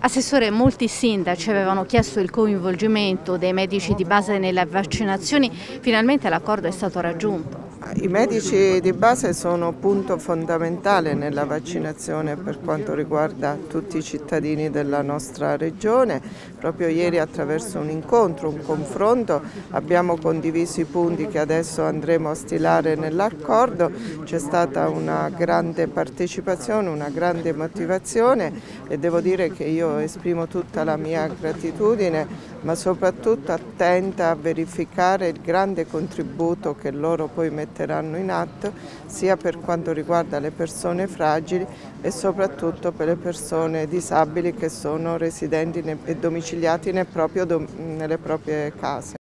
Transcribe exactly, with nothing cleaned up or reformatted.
Assessore, molti sindaci avevano chiesto il coinvolgimento dei medici di base nelle vaccinazioni, finalmente l'accordo è stato raggiunto. I medici di base sono punto fondamentale nella vaccinazione per quanto riguarda tutti i cittadini della nostra regione. Proprio ieri attraverso un incontro, un confronto, abbiamo condiviso i punti che adesso andremo a stilare nell'accordo. C'è stata una grande partecipazione, una grande motivazione e devo dire che io esprimo tutta la mia gratitudine, ma soprattutto attenta a verificare il grande contributo che loro poi metteranno in atto, sia per quanto riguarda le persone fragili e soprattutto per le persone disabili che sono residenti e domiciliati nelle proprie case.